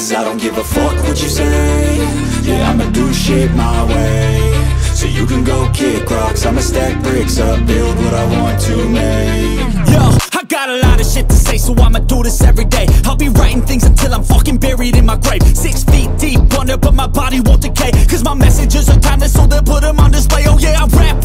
cause I don't give a fuck what you say. Yeah, I'ma do shit my way. So you can go kick rocks, I'ma stack bricks up, build what I want to make. Yo, I got a lot of shit to say, so I'ma do this every day. I'll be writing things until I'm fucking buried in my grave. 6 feet deep under, but my body won't decay, cause my messages are timeless, so they'll put them on display. Oh yeah, I rap